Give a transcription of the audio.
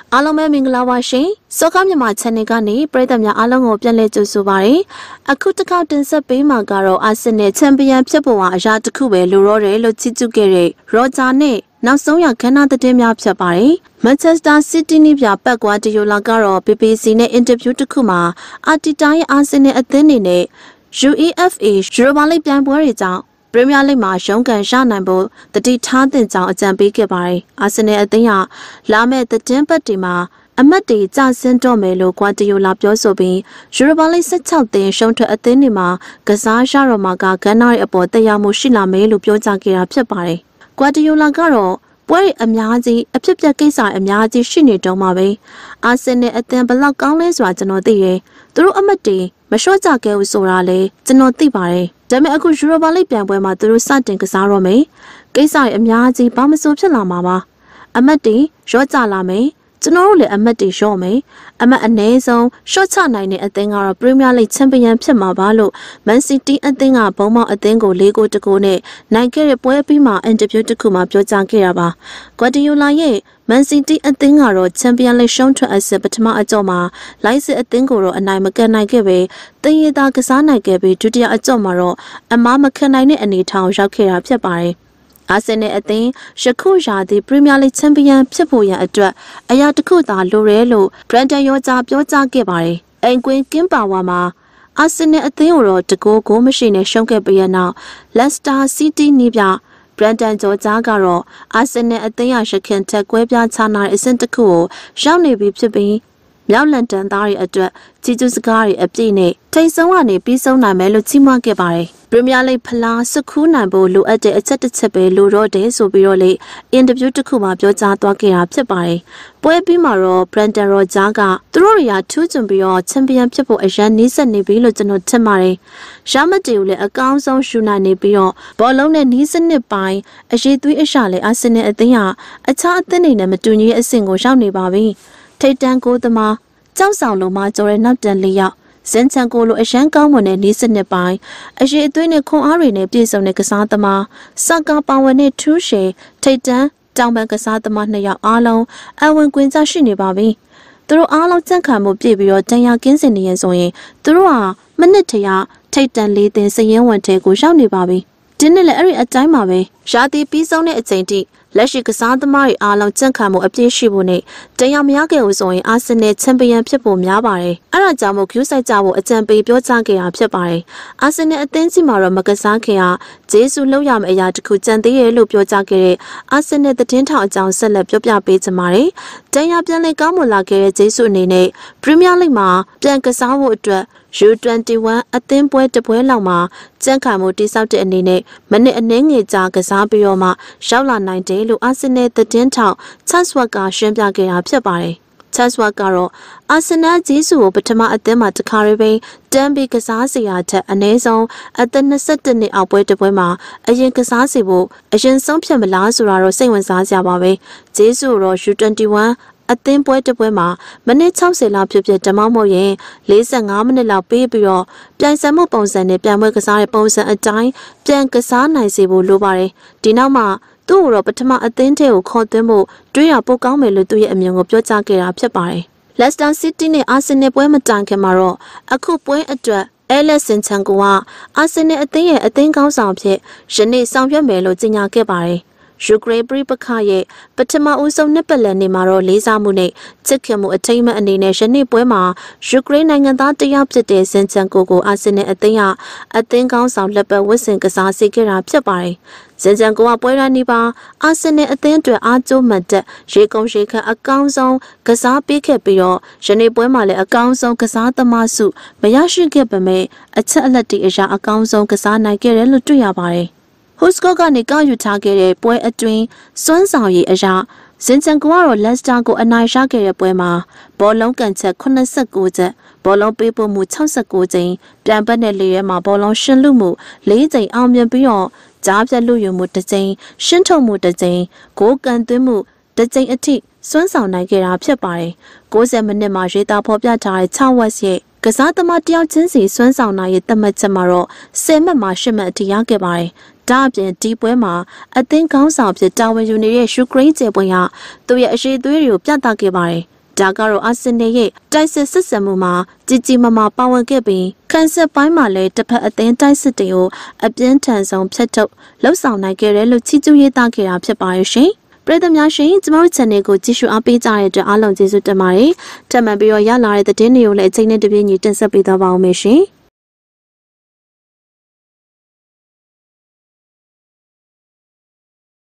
အားလုံးပဲမင်္ဂလာပါရှင်စောကားမြန်မာ channel ကနေပရိသတ်များအားလုံးကိုပြန်လည်ကြိုဆိုပါရစေအခုတစ်ခေါက်တင်ဆက်ပေးမှာကတော့အာဆင်နယ်ချန်ပီယံဖြစ်ပေါ်အရာတစ်ခုပဲလိုတော့တယ်လို့ချီးကျူးခဲ့တဲ့ရောဂျာနဲ့နောက်ဆုံးရခန်းနာသတင်းများဖြစ်ပါတယ်မန်ချက်စတာစီးတီးနီးပြပတ်ကွာဒီယိုလာကတော့ BBC နဲ့အင်တာဗျူးတစ်ခုမှာအာတီတာရဲ့အာဆင်နယ်အသင်းနေနဲ့ UEFA ယူရိုပါလိပြိုင်ပွဲတွေကြောင့်ပရီးမီးယားလိဂ်မှာရုံးကန်ရနိုင်ဖို့တတိထားတင်ကြောင်းအကြံပေးခဲ့ပါတယ်အာဆင်နယ်အသင်းကလာမယ့်သတင်းပတ်တွေမှာအမတ်တွေကြဆင်းတော့မယ်လို့ကွာဒီယိုလာပြောဆိုပြီးယူရိုပါလိ16သင်းရှုံးထွက်အသင်းတွေမှာကစားရတော့မှာကဂန်နာရဲ့အပေါ်တရားမှုရှိလာမယ်လို့ပြောကြားခဲ့တာဖြစ်ပါတယ်ကွာဒီယိုလာကတော့ပွဲတွေအများကြီးအဖြစ်ပြက်ကိစ္စအများကြီးရှိနေတော့မှာပဲအာဆင်နယ်အသင်းဘလောက်ကောင်းလဲဆိုတာကျွန်တော်သိတယ်သူတို့အမတ်တွေမလျှော့ကြခဲ့ဘူးဆိုတာလေကျွန်တော်သိပါတယ်ဒါပေမဲ့အခုယူရိုပါလိပြိုင်ပွဲမှာသူတို့စတင်ကစားတော့မယ်ကိစ္စတွေအများကြီးဘာမဆိုဖြစ်လာမှာပါအမတ်တွေရော့ကြလာမယ်ကျွန်တော်တို့လည်းအမတ်တွေရှော့မယ်အမတ်အနည်းဆုံးရှော့ချနိုင်တဲ့အသင်းကတော့ပရီးမီးယားလိဂ်ချန်ပီယံဖြစ်မှာပါလို့မန်စီးတီးအသင်းကဘုံမောက်အသင်းကို4-1နဲ့နိုင်ခဲ့တဲ့ပွဲပြီးမှအင်တာဗျူးတစ်ခုမှာပြောကြားခဲ့တာပါဂွာဒီယိုလာရဲ့မန်စီးတီးအသင်းကတော့ချန်ပီယံလိဂ်ရှုံးထွက်အဆင့်ပထမအကြော့မှာလိုက်စစ်အသင်းကိုတော့အနိုင်မကန်နိုင်ခဲ့ပဲတင်ရတာကစားနိုင်ခဲ့ပြီးဒုတိယအကြော့မှာတော့အမားမခံနိုင်တဲ့အနေအထားရောက်ခဲ့တာဖြစ်ပါတယ်အာဆင်နယ်အသင်းယခုရာသီပရီးမီးယားလိဂ်ချန်ပီယံဖြစ်ဖို့ရန်အတွက်အရာတစ်ခုသာလိုရဲလို့ဘရန်ဒန်ရောဂျာပြောကြားခဲ့ပါတယ်။အိမ်ကွင်းကင်းပါဝါမှာအာဆင်နယ်အသင်းကိုတော့တကိုးမရှိနဲ့ရှုံးခဲ့ပြီးနောက်လက်စတာစီးတီးနီးပြဘရန်ဒန်ဂျော်ဂျာကတော့အာဆင်နယ်အသင်းရရှခင်ထက်ကွဲပြားခြားနာတဲ့အဆင့်တစ်ခုကိုရောက်နေပြီဖြစ်ပြီးမြောက်လန်တန်သားတွေအတွက်ကြီးကျူးစကားတွေအပြည့်နဲ့ထိတ်ဆုံးကနေပြီးဆုံးနိုင်မယ်လို့ချီးမွမ်းခဲ့ပါတယ်။ပရီးမီးယားလိဂ်ဖလားစခူးနိုင်ဖို့လိုအပ်တဲ့အချက်တစ်ချက်ပဲလိုတော့တယ်ဆိုပြီးတော့လေအင်တာဗျူးတစ်ခုမှာပြောကြားသွားခဲ့တာဖြစ်ပါတယ်။ပွဲပြီးမှာတော့ဘရန်ဒန်ရောဂျာကသူတို့တွေကထူးချွန်ပြီးတော့ချန်ပီယံဖြစ်ဖို့အရန်နီးစပ်နေပြီလို့ကျွန်တော်ထင်ပါတယ်။ရမတ်တီကိုလည်းအကောင်းဆုံးရှူနိုင်နေပြီးတော့ဘောလုံးနဲ့နီးစနစ်ပိုင်းအရေးသွေးအရှာလေအာဆင်နယ်အသင်းကအခြားအသင်းတွေနဲ့မတူညီတဲ့အဆင့်ကိုရောက်နေပါပြီ။ထိတ်တန်းကိုသမားကျောက်ဆောင်လုံးမှာကျော်တဲ့နောက်တန်လေးယောက်ဇင်ချန်ကိုလိုအရန်ကောင်းမွန်တဲ့နီးစနစ်ပိုင်းအရေးအသွေးနဲ့ခွန်အားတွေနဲ့ပြည့်စုံတဲ့ကစားသမားစကာပါဝင်နဲ့ထူးရှည်ထိတ်တန်းတောင်ပန်ကစားသမား2ယောက်အားလုံးအဝင်ကွင်းကြရှိနေပါပြီသူတို့အားလုံးကြန့်ခံမှုပြည့်ပြီးတော့တန်ရာကင်းစင်နေရင်ဆိုရင်သူတို့ဟာမိနစ်တရာထိတ်တန်း၄သင်းစရင်ဝင်ထဲကိုရောက်နေပါပြီဒီနေ့လည်းအဲ့ဒီအတိုင်းပါပဲရာသီပြီးဆုံးတဲ့အချိန်ထိလက်ရှိကစားသမားတွေအားလုံးကြန့်ခံမှုအပြည့်ရှိဖို့နဲ့တရားမရခဲ့ဘူးဆိုရင်အာဆင်နယ်ချန်ပီယံဖြစ်ဖို့များပါတယ်။အဲဒါကြောင့်မို့ဂယူးဆိုင်ကြဖို့အကြံပေးပြောကြားခဲ့တာဖြစ်ပါတယ်။အာဆင်နယ်အသင်းကြီးမှာတော့မကစားခင်ဟာဂျေဆုလောက်ရမယ့်အရာတစ်ခုကြံသေးရဲ့လို့ပြောကြားခဲ့တဲ့အာဆင်နယ်သတင်းထောက်အကြောင်းဆက်လက်ပြောပြပေးချင်ပါတယ်။တရားပြန်လည်ကောင်းမွန်လာခဲ့တဲ့ဂျေဆုအနေနဲ့ပရီးမီးယားလိဂ်မှာပြန်ကစားဖို့အတွက်U21 အသင်းပွဲတစ်ပွဲလောက်မှာကြန့်ခိုင်မှုတိစောက်တဲ့အနေနဲ့မိနစ်အနည်းငယ်ကြာကစားပြီးတော့မှရောက်လာနိုင်တယ်လို့အာဆင်နယ်သတင်းထောက်ချတ်စဝတ်ကရှင်းပြခဲ့တာဖြစ်ပါတယ်။ချတ်စဝတ်ကတော့အာဆင်နယ်ဂျေဆုကိုပထမအသင်းမှာတခါရေးပြီးတန်ပြီးကစားစီရာထက်အနည်းဆုံးအသက်21နှစ်အောက်ပွဲတစ်ပွဲမှာအရင်ကစားစီဖို့အရင်ဆုံးဖြတ်မလားဆိုတာတော့စိတ်ဝင်စားကြပါပဲ။ဂျေဆုတော့ U21အသင်းပွဲတစ်ပွဲမှာမိနစ်60လောက်ဖြစ်ဓမ္မမဟုတ်ရင်45မိနစ်လောက်ပေးပြီးတော့ပြိုင်ဆိုင်မှုပုံစံနဲ့ပြန်ပွဲကစားတဲ့ပုံစံအတိုင်းပြန်ကစားနိုင်စေဖို့လိုပါတယ်ဒီနောက်မှာသူ့ကိုတော့ပထမအသင်းထဲကိုခေါ်သွင်းဖို့တွေးရပိုကောင်းမယ်လို့သူ့ရဲ့အမြင်ကိုပြောကြားခဲ့တာဖြစ်ပါတယ်လက်စတာစီးတီးနဲ့အာဆင်နယ်ပွဲမတိုင်ခင်မှာတော့အခုပွဲအတွက်အဲလက်စင်ချန်ကိုကအာဆင်နယ်အသင်းရဲ့အသင်းကောင်းဆောင်ဖြစ်ယနေ့ဆောင်ရွက်မယ်လို့ကြေညာခဲ့ပါတယ်ယူကရိန်းပြည်ပခရဲ့ပထမဦးဆုံးနှစ်ပတ်လည်နေ့မှာတော့လေးစားမှုနဲ့ချစ်ခင်မှုအထိမ်းအမှတ်အနေနဲ့ယနေ့ပွဲမှာယူကရိန်းနိုင်ငံသားတယောက်ဖြစ်တဲ့ဇင်ချန်ကိုအာဆင်နယ်အသင်းကအသင်းကောင်းဆောင်လက်ပတ်ဝတ်ဆင်ကစားစေခဲ့တာဖြစ်ပါတယ်။ဇင်ချန်ကိုကပွဲရန်ဒီပါအာဆင်နယ်အသင်းအတွက်အားကျိုးမှတ်တဲ့ရေကုန်ရေခန့်အကောင်းဆုံးကစားပေးခဲ့ပြီးတော့ယနေ့ပွဲမှာလည်းအကောင်းဆုံးကစားသမားစုမရရှိခဲ့ပေမဲ့အချက်အလက်တွေအရာအကောင်းဆုံးကစားနိုင်ခဲ့တယ်လို့တွေ့ရပါတယ်ဟူစကော့ကနေကောက်ယူထားခဲ့တဲ့ပွဲအတွင်းစွမ်းဆောင်ရည်အရာဇင်ချန်ကိုကတော့လက်စတာကိုအနိုင်ရခဲ့တဲ့ပွဲမှာဘောလုံးကန်ချက်89ချက်ဘောလုံးပေးပို့မှု69ကြိမ်ပြန်ပတ်တဲ့လေရဲမှာဘောလုံးရှင်းလူမှု4ကြိမ်အောင်မြင်ပြီးတော့ကြားပြတ်လူယူမှု1ကြိမ်ရှင်းထုတ်မှု1ကြိမ်ဂိုးကန်သွင်းမှု1ကြိမ်အထိစွမ်းဆောင်နိုင်ခဲ့တာဖြစ်ပါတယ်90မိနစ်မှာရေးသားဖော်ပြထားတဲ့6ဝက်ရဲ့ကစားသမားတယောက်ချင်းစီစွမ်းဆောင်နိုင်ရဲ့သတ်မှတ်ချက်မှာတော့10မှတ်မှာ10မှတ်အထိရခဲ့ပါတယ်ဒါအပြင်ဒီပွဲမှာအသင်းကောင်းဆောင်ဖြစ်တာဝန်ယူနေတဲ့ယူကရိန်းကျေပွင့်ဟာသူ့ရဲ့အရှိသွေးတွေကိုပြသခဲ့ပါတယ်ဒါကတော့အာဆင်နယ်ရဲ့တိုက်စစ်စစ်ဆင်မှုမှာကြီးမားပါဝင်ခဲ့ပြီးခန်းဆက်ပိုင်းမှာလည်းတစ်ဖက်အသင်းတိုက်စစ်တွေကိုအပြင်းထန်ဆုံးဖျက်ထုတ်လှုပ်ဆောင်နိုင်ခဲ့တယ်လို့ချီးကျူးရေးသားခဲ့တာဖြစ်ပါရဲ့ရှင်ပရိသတ်များရှင်ကျမတို့ channel ကိုကြည့်ရှုအားပေးကြတဲ့အတွက်အားလုံးကျေးဇူးတင်ပါတယ်ထပ်မံပြီးတော့ရလာတဲ့သတင်းတွေကိုလည်းအချိန်နဲ့တပြေးညီတင်ဆက်ပေးသွားပါဦးမယ်ရှင်